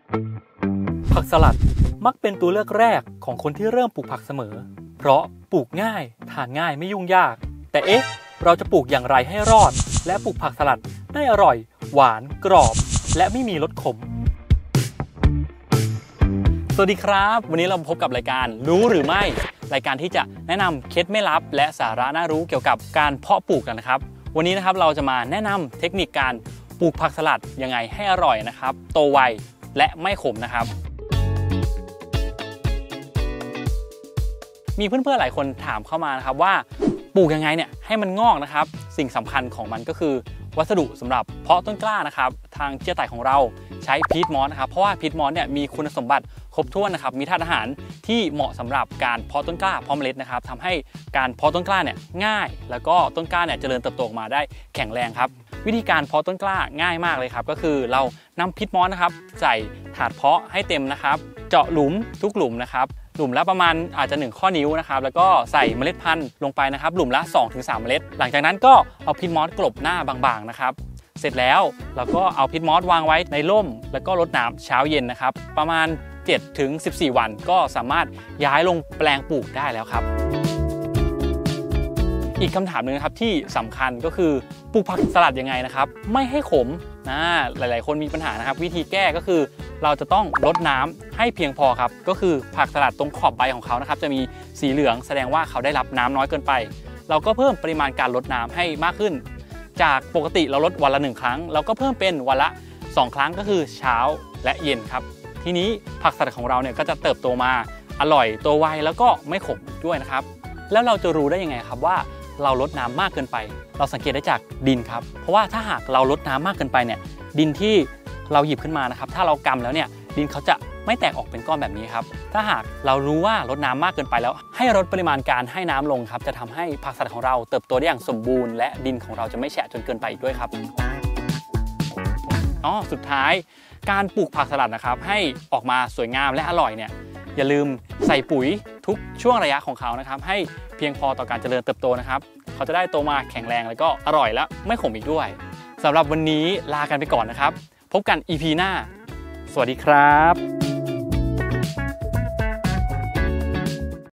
ผักสลัดมักเป็นตัวเลือกแรกของคนที่เริ่มปลูกผักเสมอเพราะปลูกง่ายทานง่ายไม่ยุ่งยากแต่เราจะปลูกอย่างไรให้รอดและปลูกผักสลัดได้อร่อยหวานกรอบและไม่มีรสขมสวัสดีครับวันนี้เราพบกับรายการรู้หรือไม่รายการที่จะแนะนำเคล็ดไม่ลับและสาระน่ารู้เกี่ยวกับการเพาะปลูกกันนะครับวันนี้นะครับเราจะมาแนะนำเทคนิคการปลูกผักสลัดยังไงให้อร่อยนะครับโตไวและไม่ขมนะครับมีเพื่อนๆหลายคนถามเข้ามานะครับว่าปลูกยังไงเนี่ยให้มันงอกนะครับสิ่งสำคัญของมันก็คือวัสดุสำหรับเพาะต้นกล้านะครับทางเจี๊ยไต่ของเราใช้พีทมอสนะครับเพราะว่าพีทมอสเนี่ยมีคุณสมบัติครบถ้วนนะครับมีธาตุอาหารที่เหมาะสำหรับการเพาะต้นกล้าเพาะเมล็ดนะครับทำให้การเพาะต้นกล้าเนี่ยง่ายแล้วก็ต้นกล้าเนี่ยเจริญเติบโตออกมาได้แข็งแรงครับวิธีการเพาะต้นกล้าง่ายมากเลยครับก็คือเรานำพีทมอสนะครับใส่ถาดเพาะให้เต็มนะครับเจาะหลุมทุกหลุมนะครับหลุมละประมาณอาจจะ1ข้อนิ้วนะครับแล้วก็ใส่เมล็ดพันธุ์ลงไปนะครับหลุมละ 2-3 เมล็ดหลังจากนั้นก็เอาพีทมอสกลบหน้าบางๆนะครับเสร็จแล้วเราก็เอาพีทมอสวางไว้ในร่มแล้วก็รดน้ำเช้าเย็นนะครับประมาณ 7-14 วันก็สามารถย้ายลงแปลงปลูกได้แล้วครับอีกคำถามหนึ่งนะครับที่สำคัญก็คือปลูกผักสลัดยังไงนะครับไม่ให้ขมหลายๆคนมีปัญหานะครับวิธีแก้ก็คือเราจะต้องรดน้ำให้เพียงพอครับก็คือผักสลัดตรงขอบใบของเขานะครับจะมีสีเหลืองแสดงว่าเขาได้รับน้ำน้อยเกินไปเราก็เพิ่มปริมาณการรดน้ำให้มากขึ้นจากปกติเรารดวันละ1ครั้งเราก็เพิ่มเป็นวันละ2ครั้งก็คือเช้าและเย็นครับทีนี้ผักสลัดของเราเนี่ยก็จะเติบโตมาอร่อยโตไวแล้วก็ไม่ขมด้วยนะครับแล้วเราจะรู้ได้ยังไงครับว่าเราลดน้ำมากเกินไปเราสังเกตได้จากดินครับเพราะว่าถ้าหากเราลดน้ำมากเกินไปเนี่ยดินที่เราหยิบขึ้นมานะครับถ้าเรากำแล้วเนี่ยดินเขาจะไม่แตกออกเป็นก้อนแบบนี้ครับถ้าหากเรารู้ว่าลดน้ำมากเกินไปแล้วให้ลดปริมาณการให้น้ำลงครับจะทำให้ผักสลัดของเราเติบโตได้อย่างสมบูรณ์และดินของเราจะไม่แฉะจนเกินไปอีกด้วยครับสุดท้ายการปลูกผักสลัดนะครับให้ออกมาสวยงามและอร่อยเนี่ยอย่าลืมใส่ปุ๋ยทุกช่วงระยะของเขานะครับให้เพียงพอต่อการเจริญเติบโตนะครับเขาจะได้โตมาแข็งแรงแล้วก็อร่อยและไม่ขมอีกด้วยสำหรับวันนี้ลากันไปก่อนนะครับพบกัน EP หน้าสวัสดีครับ